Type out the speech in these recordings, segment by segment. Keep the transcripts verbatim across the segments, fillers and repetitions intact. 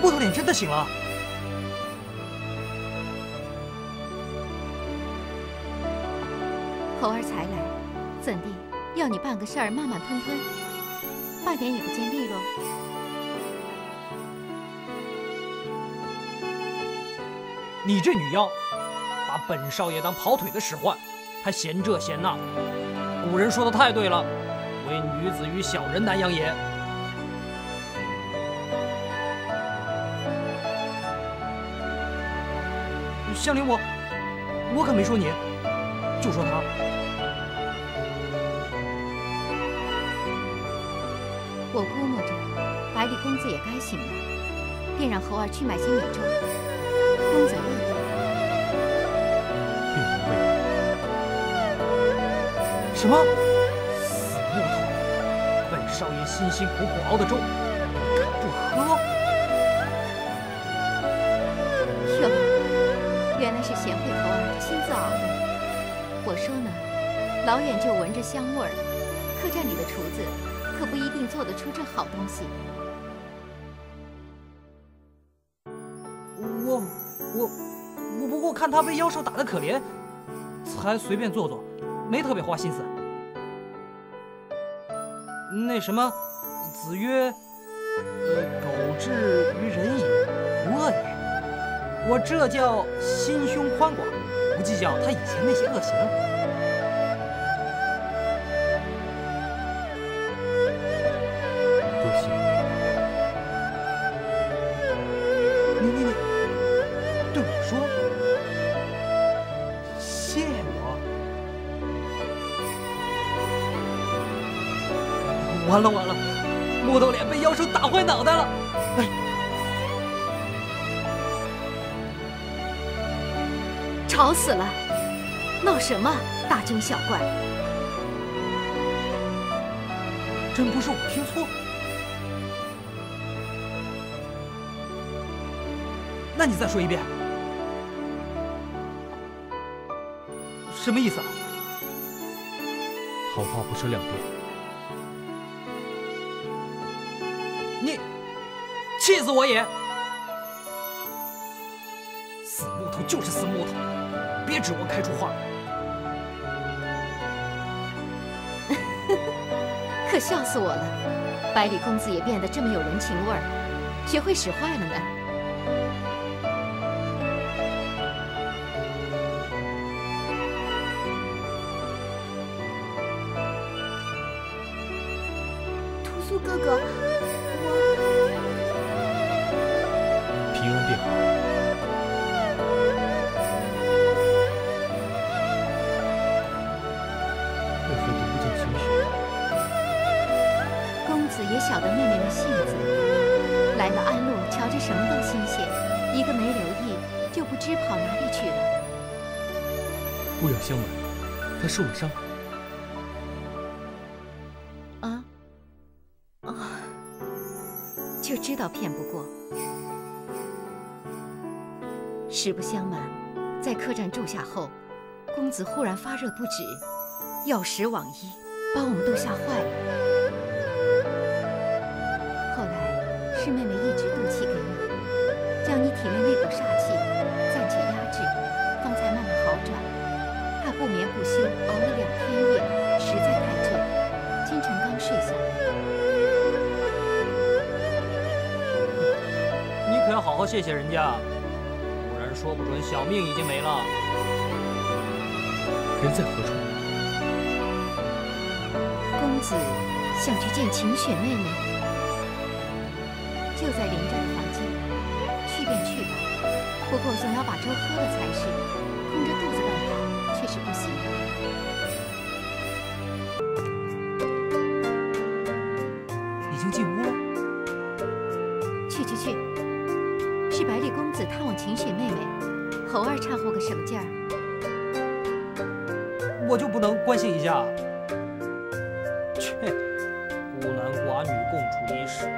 木头脸真的醒了。 猴儿才来，怎地？要你办个事儿，慢慢吞吞，半点也不见利落。 你这女妖，把本少爷当跑腿的使唤，还嫌这嫌那。古人说的太对了，唯女子与小人难养也。香菱我，我可没说你，就说他。 我估摸着，百里公子也该醒了，便让猴儿去买些米粥。公子饿不饿？ 并不胃。 什么？死木头！本少爷辛辛苦苦熬的粥，敢不喝？ 哟，原来是贤惠猴儿亲自熬的。我说呢，老远就闻着香味儿，客栈里的厨子可不一定做得出这好东西。 我我我不过看他被妖兽打得可怜，才随便做做，没特别花心思。那什么，子曰：“呃，苟至于人矣，无恶也。”我这叫心胸宽广，不计较他以前那些恶行。 多谢。 你你你，对我说，谢我。完了完了，木头脸被妖兽打坏脑袋了！哎， 吵死了！闹什么大惊小怪？ 真不是我听错？那你再说一遍，什么意思啊？ 好话不说两遍。 你气死我也！死木头就是死木头，别指望开出花来。 可笑死我了！百里公子也变得这么有人情味儿，学会使坏了呢。 屠苏哥哥，我平安便好。为何读不进情绪？ 公子也晓得妹妹的性子，来了安陆，瞧着什么都新鲜，一个没留意，就不知跑哪里去了。 勿要相瞒，他受了伤。 啊啊！就知道骗不过。实不相瞒，在客栈住下后，公子忽然发热不止，药石罔依，把我们都吓坏了。后来是妹妹一直渡气给你，将你体内那股煞气暂且压制，方才慢慢好转。她不眠不休，熬了两天夜，实在太醉，今晨刚睡下。 你可要好好谢谢人家，不然说不准小命已经没了。 人在何处？ 公子想去见晴雪妹妹，就在邻着的房间，去便去吧。不过总要把粥喝了才是，空着肚子乱跑却是不行的。 已经进屋了？ 去去去，是百里公子探望晴雪妹妹，猴儿掺和个什么劲儿？ 我就不能关心一下？切，孤男寡女共处一室。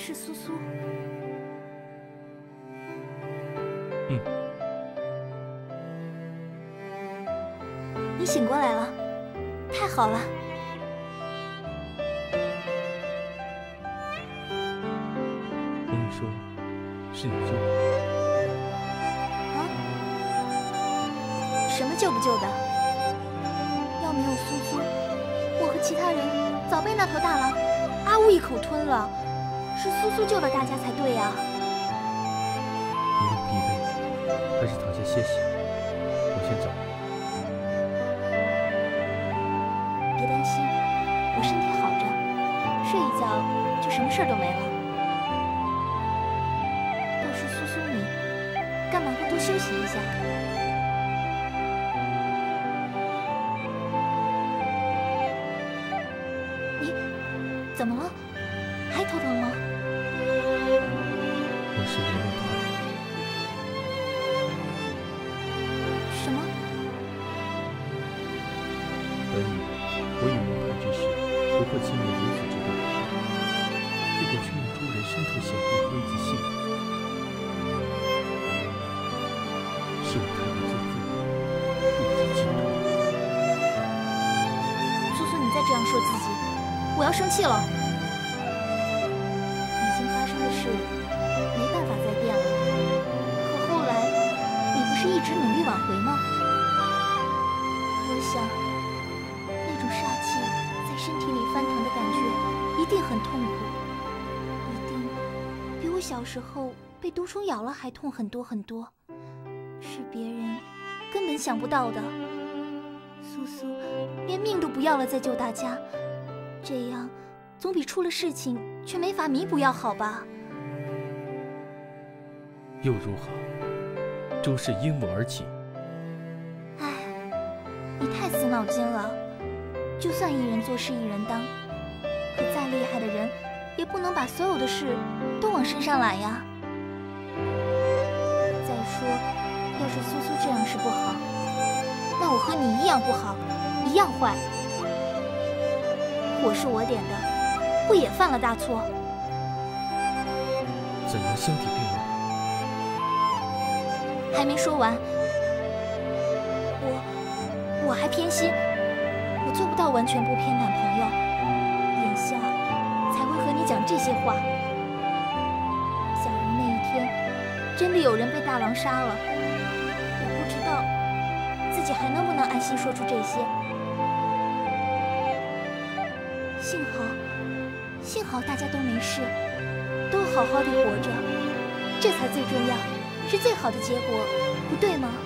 是苏苏。 嗯。 你醒过来了，太好了。 我跟你说，是你救我。 啊？什么救不救的？要没有苏苏，我和其他人早被那头大狼阿呜一口吞了。是苏苏救了大家才对呀。 你又疲惫，还是躺下歇息。我先走了。 别担心，我身体好着，睡一觉就什么事儿都没了。要是苏苏你，干嘛不多休息一下？你怎么了？还头疼吗？ 我是连连团。 什么？ 本以为我与蒙坦之事不会轻言如此之多，结果却令诸人身处险地，危及性命。是我太过自负，不及进退。 苏苏，你再这样说自己，我要生气了。已经发生的事，没办法再变了。可后来，你不是一直努力挽回吗？我想，那种煞气在身体里翻腾的感觉，一定很痛苦，一定比我小时候被毒虫咬了还痛很多很多，是别人根本想不到的。苏苏连命都不要了再救大家，这样总比出了事情却没法弥补要好吧？ 又如何？诸事因我而起。 唉，你太死脑筋了。就算一人做事一人当，可再厉害的人也不能把所有的事都往身上揽呀。再说，要是苏苏这样是不好，那我和你一样不好，一样坏。火是我点的，不也犯了大错？ 怎能相提并论？ 还没说完，我我还偏心，我做不到完全不偏袒朋友，眼下才会和你讲这些话。假如那一天真的有人被大狼杀了，我不知道自己还能不能安心说出这些。幸好，幸好大家都没事，都好好的活着，这才最重要。是最好的结果，不对吗？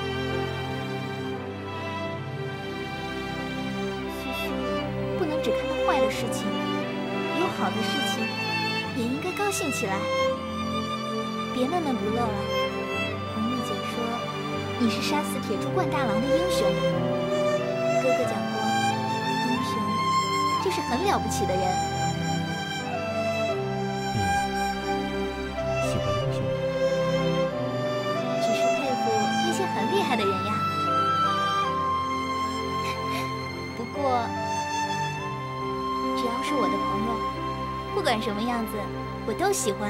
苏苏，不能只看到坏的事情，有好的事情也应该高兴起来。别闷闷不乐了。红丽姐说你是杀死铁柱冠大狼的英雄，哥哥讲过，英雄就是很了不起的人。很厉害的人呀，不过只要是我的朋友，不管什么样子，我都喜欢。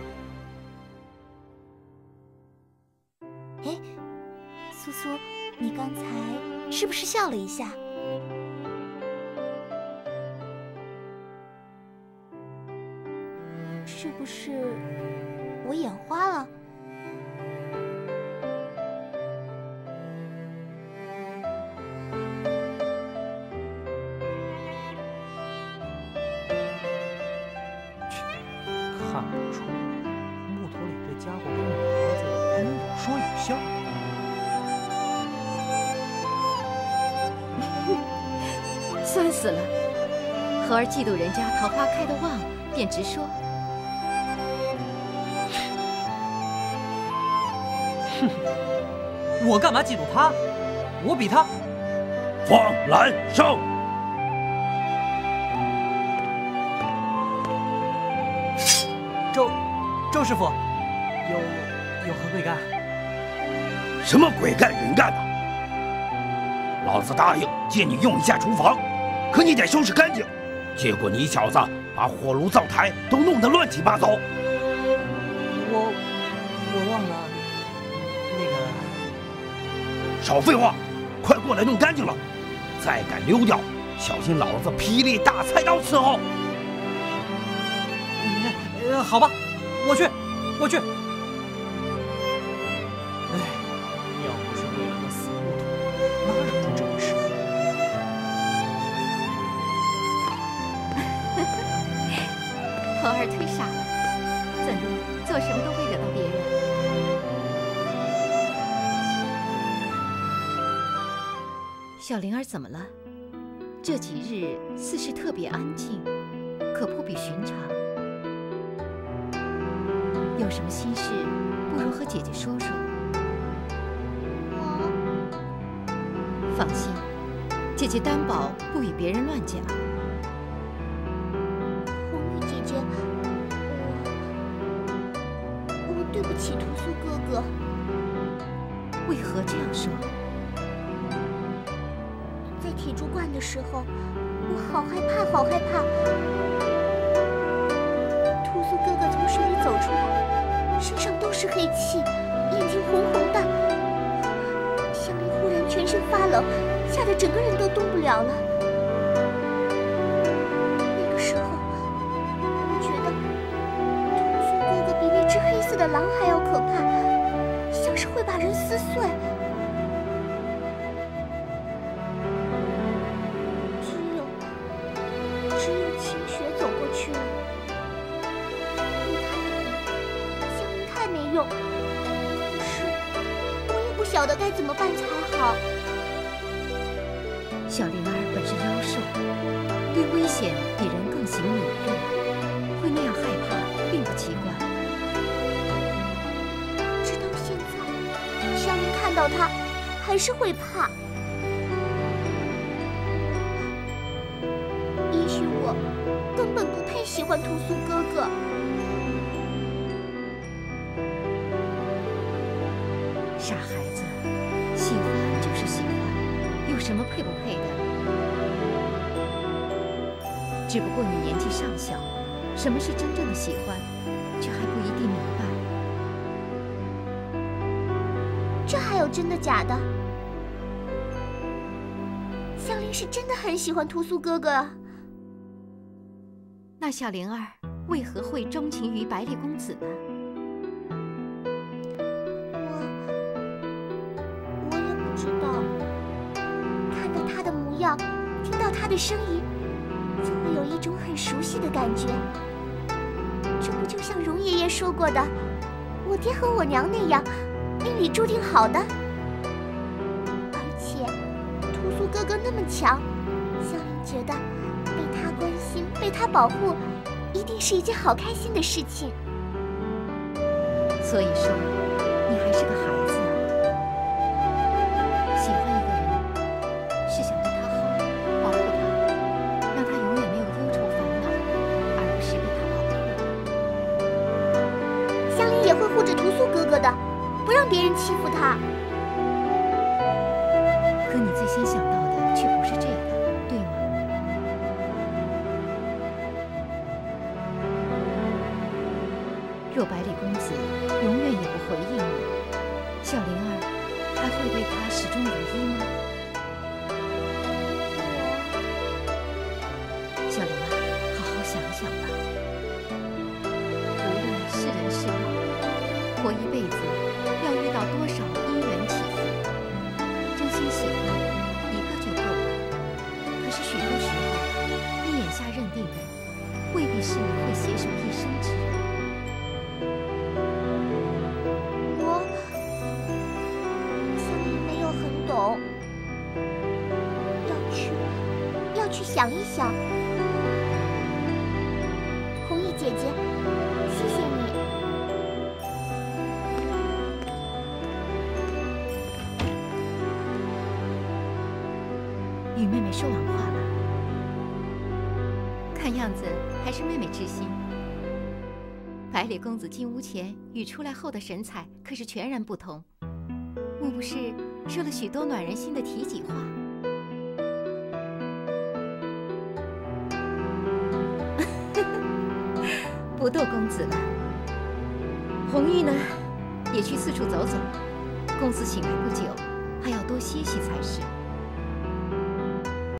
哎，苏苏，你刚才是不是笑了一下？是不是我眼花了？ 看不出，木头里这家伙跟女孩子还能有说有笑。 酸死了！和儿嫉妒人家桃花开得旺，便直说。 哼，我干嘛嫉妒他？我比他。 放蓝上。 周周师傅，有有何贵干？ 什么鬼干人干的？老子答应借你用一下厨房，可你得收拾干净。结果你小子把火炉灶台都弄得乱七八糟。 我我忘了，那个…… 少废话，快过来弄干净了！再敢溜掉，小心老子霹雳大菜刀伺候！ 呃，好吧，我去，我去。哎，要不是为了那死木头，哪忍住这种事？ 猴儿忒傻了，怎的做什么都会惹到别人？小灵儿怎么了？这几日似是特别安静，可不比寻常。有什么心事，不如和姐姐说说。 我放心，姐姐担保不与别人乱讲。 红玉姐姐，我我对不起屠苏哥哥。 为何这样说？ 在铁柱观的时候，我好害怕，好害怕。屠苏哥哥从水里走出来，身上都是黑气，眼睛红红的。香菱忽然全身发冷，吓得整个人都动不了了。那个时候，我觉得屠苏哥哥比那只黑色的狼还要可怕，像是会把人撕碎。不晓得该怎么办才好。 小灵儿本是妖兽，对危险比人更行敏锐，会那样害怕并不奇怪。 直到现在，香菱看到他还是会怕。也许我根本不配喜欢屠苏哥哥。 傻孩子，喜欢就是喜欢，有什么配不配的？只不过你年纪尚小，什么是真正的喜欢，却还不一定明白。 这还有真的假的？香菱是真的很喜欢屠苏哥哥啊。 那小灵儿为何会钟情于百里公子呢？ 听到他的声音，就会有一种很熟悉的感觉。这不就像荣爷爷说过的，我爹和我娘那样，命里注定好的。而且，屠苏哥哥那么强，香菱觉得被他关心、被他保护，一定是一件好开心的事情。 所以说，你还是个孩子啊。喜欢一个人，是想对他好，保护他，让他永远没有忧愁烦恼，而不是被他保护。 香菱也会护着屠苏哥哥的，不让别人欺负他。 可你最先想到的却不是这个，对吗？若百里公子永远也不回应你，小灵儿还会对他始终如一吗？小灵儿，好好想想吧。无论是人是鬼，活一辈子要遇到多少因缘起伏，真心喜欢一个就够了。可是许多时候，你眼下认定的，未必是你会携手一生之人。 我香菱没有很懂，要去要去想一想。红衣姐姐，谢谢你。 与妹妹说完话了，看样子还是妹妹知心。百里公子进屋前与出来后的神采可是全然不同，莫不是说了许多暖人心的体己话？ 不逗公子了。红玉呢，也去四处走走。公子醒来不久，还要多歇息才是。